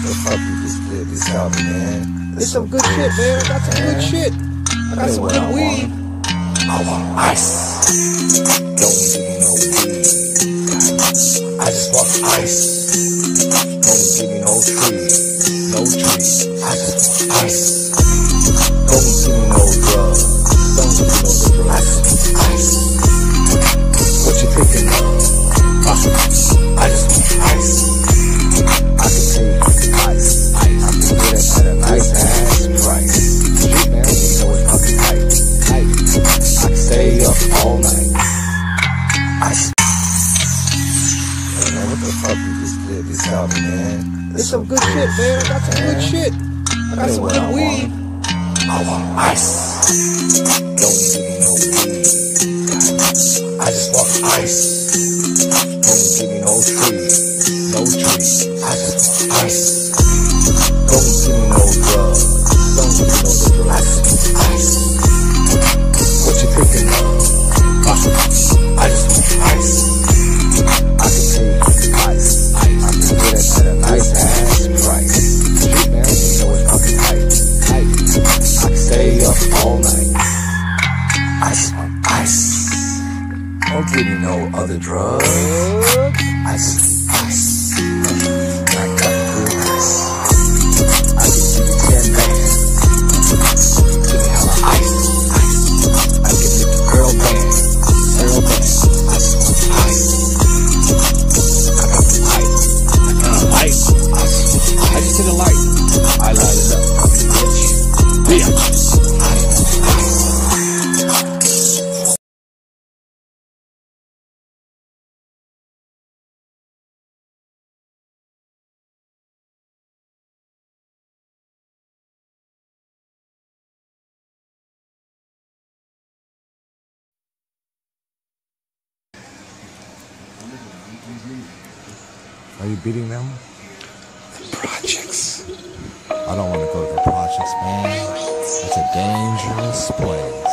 the fuck you just did? Just tell me, man. It's some good shit, man. I got some good shit. I got some good weed. I want ice. Don't give me no weed. I just want ice. Don't give me no tree. No tree. I just want ice. Don't give me no drug. Don't give me no drug. I just want ice. What you thinking of? I just want ice. I can take ice. I can get it at a nice ass price. Shit, man, you know it's fucking tight. I can stay up all night. Man, what the fuck you just did? Just tell me, man. It's some good shit, man. I got some good shit. I got some good weed. I want ice. Don't give me no weed. I just want ice. Don't give me no tree. No tree. I just want ice. Don't give me no drug. Don't give me no drug. I just want ice. What you thinking of? I just want ice. I can take ice. I can get it at a nice ass price. Shit, man, you know it's fucking tight. I can stay up all night. I just want ice. Don't give me no other drugs. I just need ice. I got good ice. I can give you 10 bands. Give me hella ice. I can make the girl dance. Girl dance. I just want ice. I got the ice. I got the ice. I just hit a light. I light it up. Bitch. I want ice. Are you beating them? The projects. I don't want to go to the projects, man. It's a dangerous place.